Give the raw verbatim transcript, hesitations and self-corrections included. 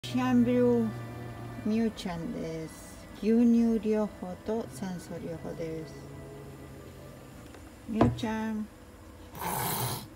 シアンビルみゆちゃんです。牛乳療法と酸素療法です。みゆちゃん。